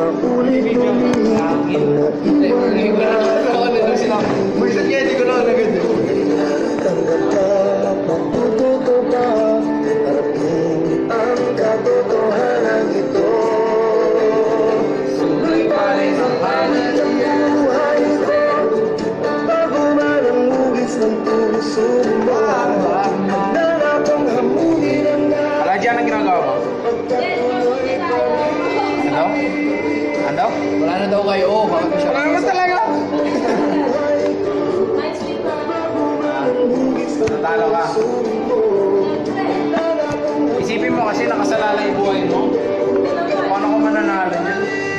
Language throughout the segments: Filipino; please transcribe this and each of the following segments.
Wala na daw kayo. Wala na talaga. Natalo ka. Isipin mo kasi nakasalalay buhay mo. Paano ko mananalo niyan?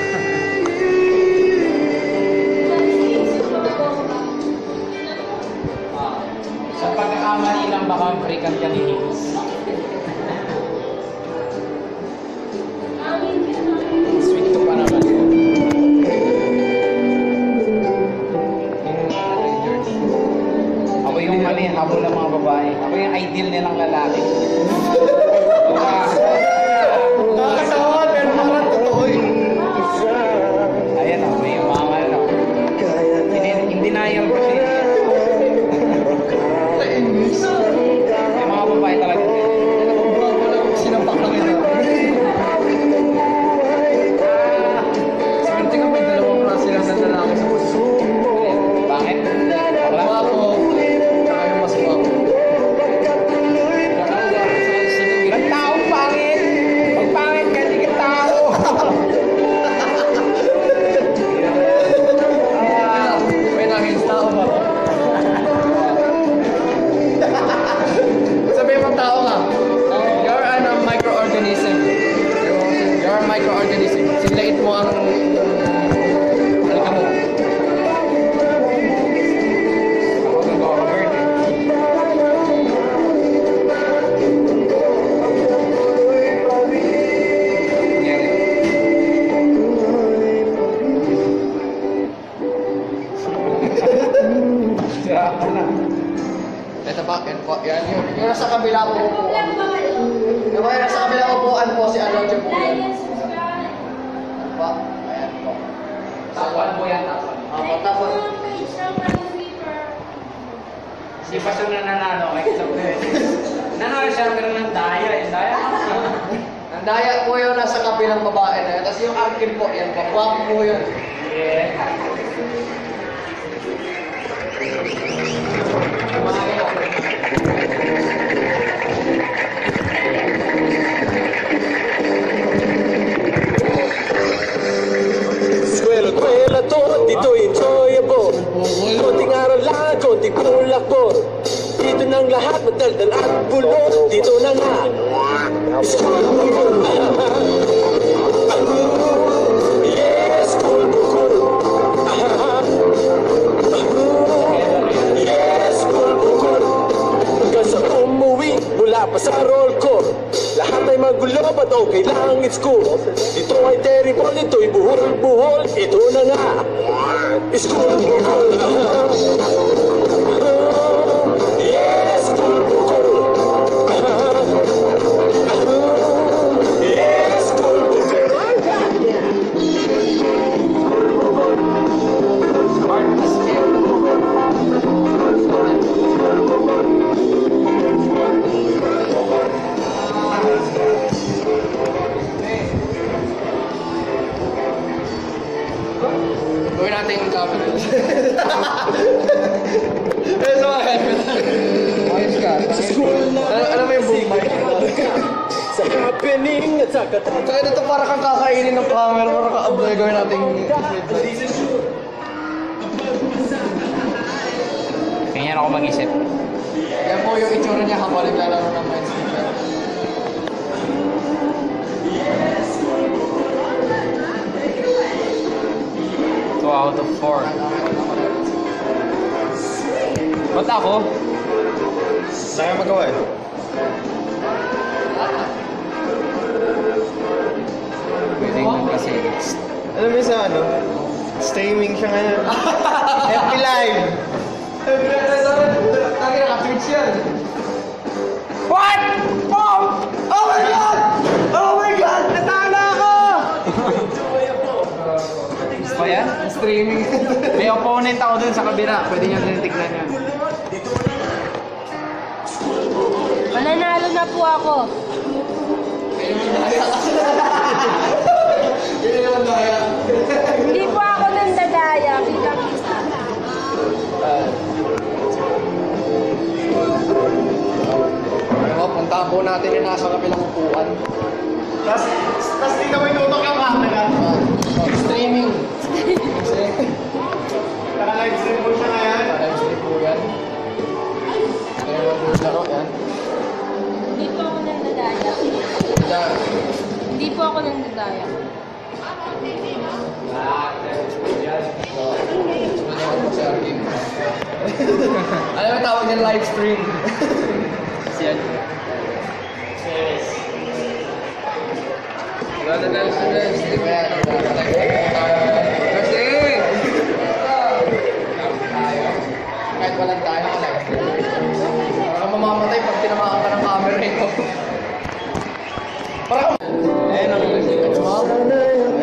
Sa pagkakamali lang baka breakan ka ni Higgs. Sweet to pa naman. Ako yung mali, habol ng mga babae. Ako yung ideal nilang lalaki. Nakakatawa, pero naman totoo eh. Ayan o, may umangal na. Hindi na yung kasi. May mga babae talaga. Sinampak lang yun. Swerte ka may dalawang klase lang sa lalaki sa puso. Bakit? Wala po. Tsaka yung mas guwapo. Ang tao pangit! Pag pangit ka, hindi ka tao! May nangis tao ba? Sabihin mong tao ka. You're a microorganism. You're a microorganism. Sinilait mo ang halika mo. Ako gagawa ka bird eh. Sira ka na. Ito ba? Yan po. Yan yun. Yung nasa kabila po upuan. Yung nasa kabila upuan po si Alonjo po. Ano po? Ayan po. Tapuan po yan. Tapuan. Tapuan. Hindi pa siya nananalo. Nanalo siya pero ng daya. Daya ka. Ang daya po yun nasa kabilang babae na yun. Tapos yung arkin po yan. Papuak po yun. Yeah. Eskwela to, dito enjoyable. Konting araw lang, konting tulak po. Dito nang lahat, madaldal at bulok. Dito na nga school bukol. Yes, school bukol. Yes, school bukol. Hanggang sa umuwi, mula pa sa roll call. Lahat ay magulo, ba't okay lang it's cool. Dito ay terrible, ito'y buhol-buhol. Ito na nga, school bukol. Yes, school bukol. Yes, school bukol. Gawin natin yung camera. Eh, sa mga ayos ka. Alam mo yung boom mic? Sa happening at sa katapos. Kaya dito para kang kakainin ng camera. Para ka-abloy. Gawin natin yung ganyan ako mag-isip. Yan po yung itsura niya habang naglalaro ng Minesweeper. 2 out of 4. Ba't ako? Saan ka magawa eh? Pwede yun kasi. Alam mo sa ano? Streaming siya ngayon. FB Live! FB Live! Lagi naka-twitch yan. What? Oh! Oh my God! Oh my God! Natala ako! streaming. May opponent ako dun sa kabila. Pwede nyo din tignan yan. Mananalo na po ako. Hindi po ako nang dadaya. Kita-kita. Puntahan po natin yung nasa kabilang upuan. Tapos dito mo itutok yung camera. Streaming. Naka-live stream mo siya ngayon. Live stream po yan. Kaya yung laro yan. Hindi po ako nang dadaya. Hindi po ako nang dadaya. Sunod naman po si Arkin. Ano yung tawag niya live stream? Siyan. Wala na live stream. Kaya kasi kahit walang tayo live stream. Parang mamamatay pag tinamaan ka ng camera ito. Parang ayun ang live stream.